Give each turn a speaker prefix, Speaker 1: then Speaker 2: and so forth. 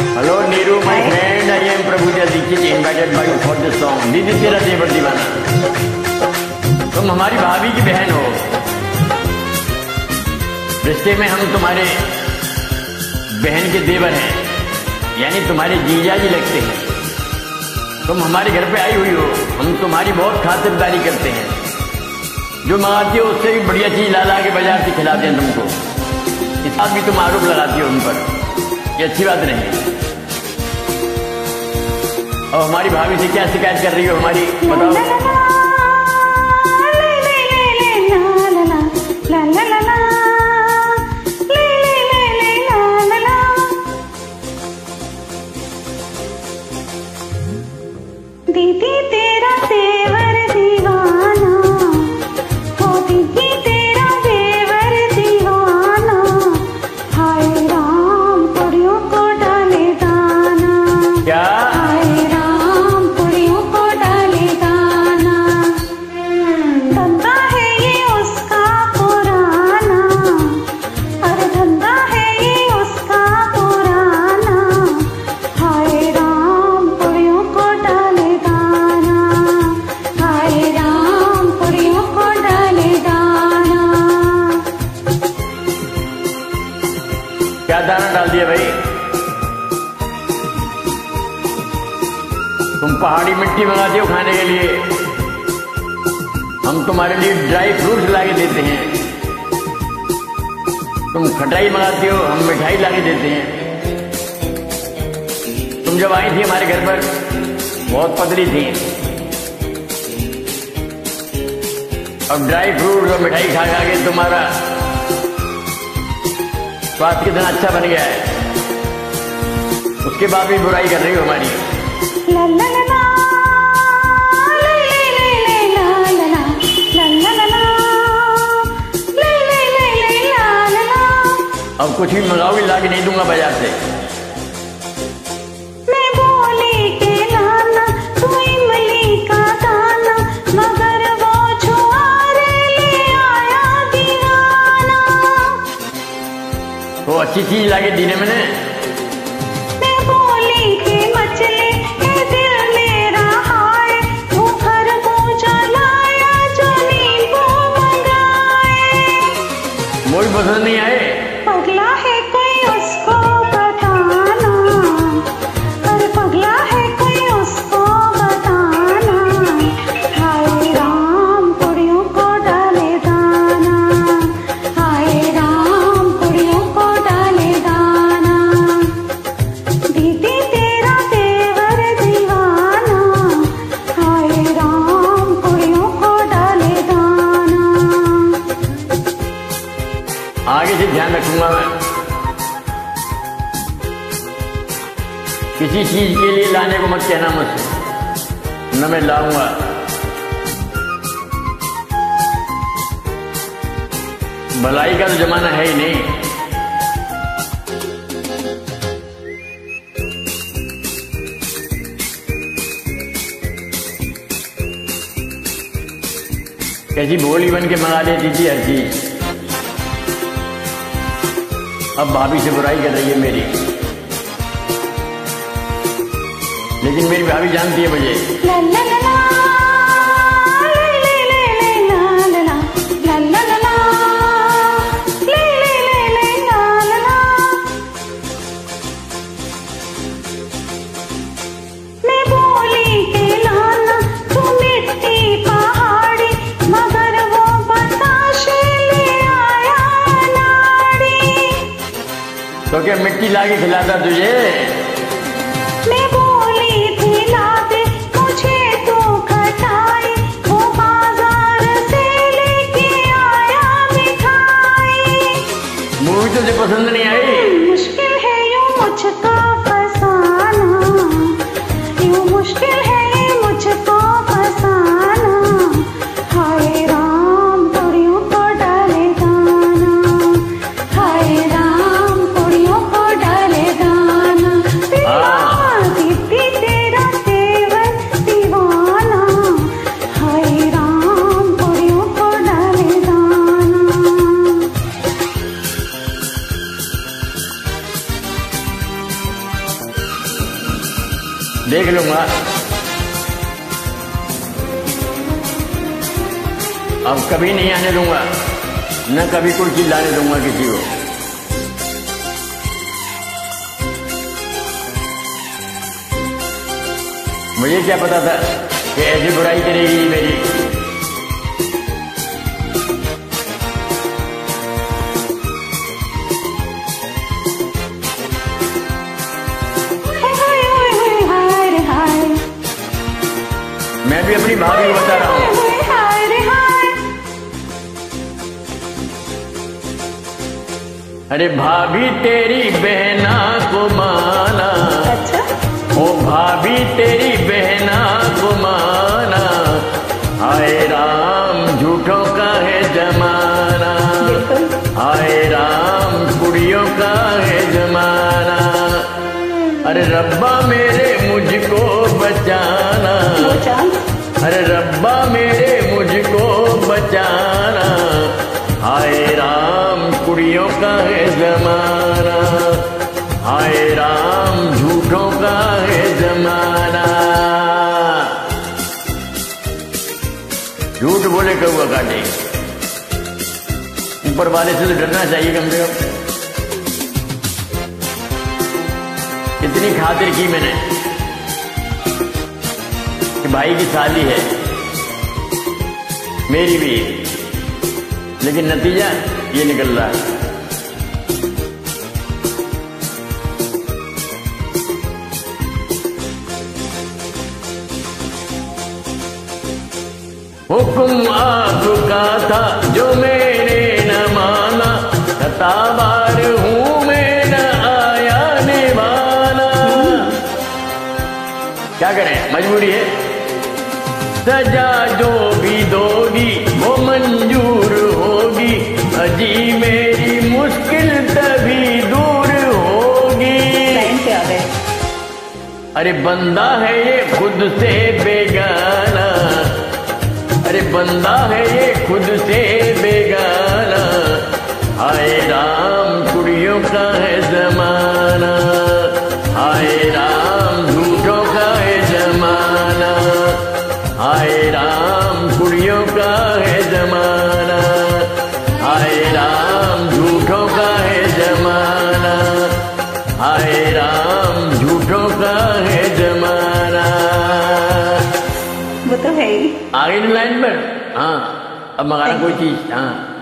Speaker 1: Hello Neeru, my friend. I am Prabhuja Dixit, invited by you for this song. दीदी तेरा देवर दीवाना। तुम हमारी भाभी की बहन हो। रिश्ते में हम तुम्हारे बहन के देवर हैं, यानी तुम्हारे जीजा जी लगते हैं। तुम हमारे घर पे आई हुई हो, हम तुम्हारी बहुत खातिरदारी करते हैं। जो मंगाती हो उससे भी बढ़िया चीज ला के बाजार से खिलाते हैं तुमको। इस बात भी तुम आरोप लगाती हो उन पर, ये अच्छी बात नहीं। और हमारी भाभी से क्या शिकायत कर रही हो हमारी, बताओ।
Speaker 2: दीदी तेरा देवर दीवाना, ओ दीदी तेरा देवर दीवाना, हाय राम पुड़ियों को डाले दाना।
Speaker 1: क्या?
Speaker 2: हाय राम पुड़ियों को डाले दाना। धंधा है ये उसका पुराना, अरे धंधा है ये उसका पुराना, हाय राम पुड़ियों को डाले दाना, हाय राम पुड़ियों को डाले दाना।
Speaker 1: क्या दाना डाल दिया भाई? तुम पहाड़ी मिट्टी मंगाते हो खाने के लिए, हम तुम्हारे लिए ड्राई फ्रूट्स ला के देते हैं। तुम खटाई मंगाते हो, हम मिठाई ला के देते हैं। तुम जब आई थी हमारे घर पर बहुत पतली थी, अब ड्राई फ्रूट और मिठाई खा खा के तुम्हारा स्वास्थ्य कितना अच्छा बन गया है, उसके बाद भी बुराई कर रही हो हमारी।
Speaker 2: ला ला ला ला, ले ले ले ले ला ला ला, ला ला ला ला, ले ले ले ले ला ला ला।
Speaker 1: अब कुछ भी मंगाओगी ला के नहीं दूंगा बाजार से।
Speaker 2: मैं बोली के लाना, तू इमली का दाना, मगर वो छुआरे ले आया दीवाना।
Speaker 1: तो अच्छी चीज ला के दी ने मैंने।
Speaker 2: मैं बोली के मचले ए दिल मेरा हाय, वो खरबूजा लाया जो नींबू मंगाए।
Speaker 1: मुझे पसंद नहीं आए।
Speaker 2: पगला है कोई उसको बताना, अरे पगला है कोई उसको बताना, हाय राम पुड़ियों को डाले दाना, हाय राम पुड़ियों को डाले दाना। दीदी तेरा देवर दीवाना, हाय राम पुड़ियों को डाले दाना।
Speaker 1: आगे से ध्यान रखूंगा मैं, किसी चीज के लिए लाने को मत कहना मुझसे, न मैं लाऊंगा। भलाई का तो जमाना है ही नहीं। कैसी भोली बन के मंगा लेती थी हर चीज, अब भाभी से बुराई कर रही है मेरी। लेकिन मेरी भाभी जानती है मुझे।
Speaker 2: ला ला ला ला, ले ले ले ले ला ला ला, ला ला ला ला, ले ले ले ले ला ला ला। मैं बोली के लाना, तू मिट्टी पहाड़ी, मगर वो बताशे ले आया नाड़ी।
Speaker 1: तो क्या मिट्टी ला के खिलाता तुझे?
Speaker 2: मैं बोली थी ला दे मुझे तू खटाई, वो बाजार से लेके आया मिठाई।
Speaker 1: मूवी तुझे पसंद नहीं आई?
Speaker 2: मुश्किल है यूं मुझको फसाना, यूं मुश्किल है ये मुझको फसाना, हाय राम पुड़ियों को डाले दाना, हाय राम पुड़ियों को डाले दाना। दीदी तेरा देवर दीवाना, हाय राम पुड़ियों को डाले दाना।
Speaker 1: देख लूंगा। अब कभी नहीं आने दूंगा, न कभी कोई चिल्लाने दूंगा किसी को। मुझे क्या पता था कि ऐसी बुराई करेगी मेरी। मैं भी अपनी भाभी को बता रहा हूँ। अरे भाभी तेरी बहना को माना,
Speaker 2: अच्छा,
Speaker 1: ओ भाभी तेरी बहना को माना, हाय राम झूठों का है जमाना, हाय राम कुड़ियों का है जमाना। अरे रब्बा मेरे मुझको बचाना, अरे रब्बा मेरे मुझको बचाना, हाय राम कुड़ियों का है जमाना, हाय राम झूठों का है जमाना। झूठ बोले कौआ काटे, ऊपर वाले से तो डरना चाहिए कम से कम। इतनी खातिर की मैंने कि भाई की शादी है मेरी भी, लेकिन नतीजा ये निकल रहा है। हुक्म आपका था जो मैंने न माना, सताबार हूं मैं न आया निभाना। क्या करें, मजबूरी है। सजा जो भी दोगी वो मंजूर होगी, अजी मेरी मुश्किल तभी दूर होगी। अरे बंदा है ये खुद से बेगाना, अरे बंदा है ये खुद से बेगाना, हाय राम कुड़ियों का है जमाना, हाय राम झूठों का है जमाना, हाय राम कुड़ियों का है जमाना, हाय राम झूठों का है जमाना, हाय राम झूठों का है जमाना।
Speaker 2: वो तो है ही।
Speaker 1: आगे लाइन पर हाँ, अब मंगाना कोई चीज। हाँ